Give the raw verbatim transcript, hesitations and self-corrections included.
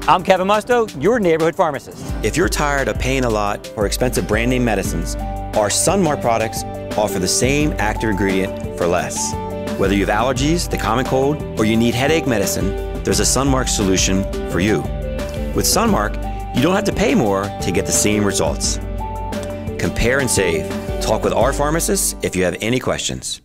I'm Kevin Musto, your neighborhood pharmacist. If you're tired of paying a lot for expensive brand name medicines, our Sunmark products offer the same active ingredient for less. Whether you have allergies, the common cold, or you need headache medicine, there's a Sunmark solution for you. With Sunmark, you don't have to pay more to get the same results. Compare and save. Talk with our pharmacists if you have any questions.